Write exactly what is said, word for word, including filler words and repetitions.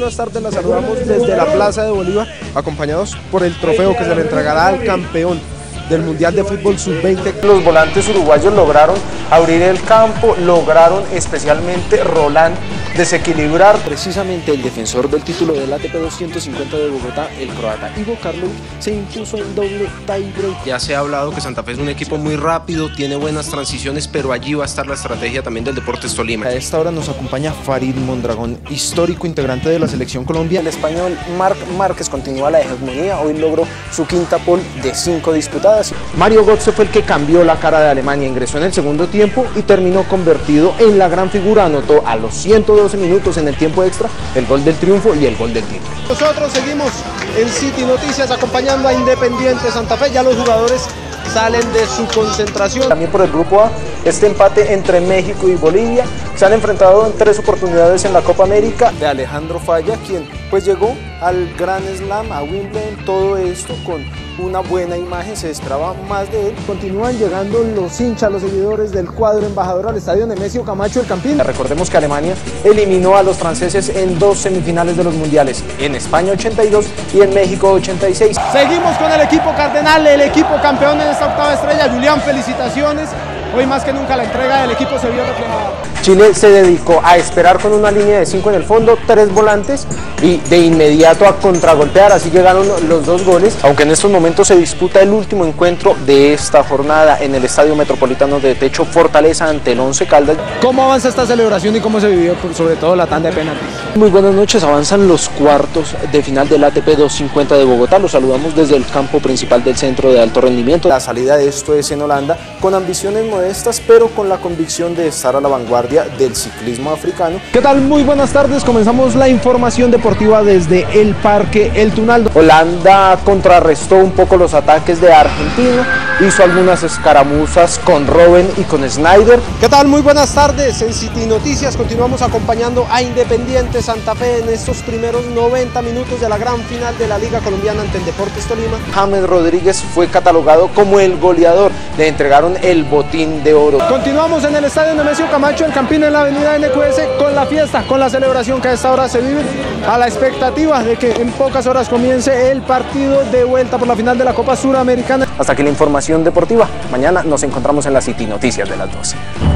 buenas tardes, la saludamos desde la Plaza de Bolívar, acompañados por el trofeo que se le entregará al campeón del Mundial de Fútbol sub veinte. Los volantes uruguayos lograron abrir el campo, lograron especialmente Roland desequilibrar. Precisamente el defensor del título del A T P doscientos cincuenta de Bogotá, el croata Ivo Karlovic, se impuso en doble tiebreak. Ya se ha hablado que Santa Fe es un equipo muy rápido, tiene buenas transiciones, pero allí va a estar la estrategia también del Deportes Tolima. A esta hora nos acompaña Farid Mondragón, histórico integrante de la Selección Colombia. El español Marc Márquez continúa la hegemonía, hoy logró su quinta pole de cinco disputadas. Mario Götze fue el que cambió la cara de Alemania, ingresó en el segundo tiempo y terminó convertido en la gran figura, anotó a los ciento doce minutos en el tiempo extra el gol del triunfo y el gol del título. Nosotros seguimos en City Noticias acompañando a Independiente Santa Fe, ya los jugadores salen de su concentración. También por el grupo A, este empate entre México y Bolivia, se han enfrentado en tres oportunidades en la Copa América. De Alejandro Falla, quien pues llegó al Grand Slam, a Wimbledon, todo esto con una buena imagen, se esperaba más de él. Continúan llegando los hinchas, los seguidores del cuadro embajador al estadio Nemesio Camacho El Campín. Recordemos que Alemania eliminó a los franceses en dos semifinales de los mundiales, en España ochenta y dos y en México ochenta y seis. Seguimos con el equipo cardenal, el equipo campeón en esta octava estrella. Julián, felicitaciones. Hoy más que nunca la entrega del equipo se vio reflejada. Chile se dedicó a esperar con una línea de cinco en el fondo, tres volantes y de inmediato a contragolpear, así llegaron los dos goles, aunque en estos momentos se disputa el último encuentro de esta jornada en el Estadio Metropolitano de Techo Fortaleza ante el Once Caldas. ¿Cómo avanza esta celebración y cómo se vivió sobre todo la tanda de penaltis? Muy buenas noches, avanzan los cuartos de final del A T P doscientos cincuenta de Bogotá, los saludamos desde el campo principal del Centro de Alto Rendimiento. La salida de esto es en Holanda, con ambiciones modestas, pero con la convicción de estar a la vanguardia del ciclismo africano. ¿Qué tal? Muy buenas tardes, comenzamos la información deportiva desde el Parque El Tunal. Holanda contrarrestó un poco los ataques de Argentina, hizo algunas escaramuzas con Robben y con Snyder. ¿Qué tal? Muy buenas tardes, en City Noticias continuamos acompañando a Independiente Santa Fe en estos primeros noventa minutos de la gran final de la Liga Colombiana ante el Deportes Tolima. James Rodríguez fue catalogado como el goleador, le entregaron el botín de oro. Continuamos en el estadio Nemesio Camacho El Campín en la avenida N Q S con la fiesta, con la celebración que a esta hora se vive, a la expectativa de que en pocas horas comience el partido de vuelta por la final de la Copa Suramericana. Hasta aquí la información deportiva, mañana nos encontramos en la City Noticias de las doce.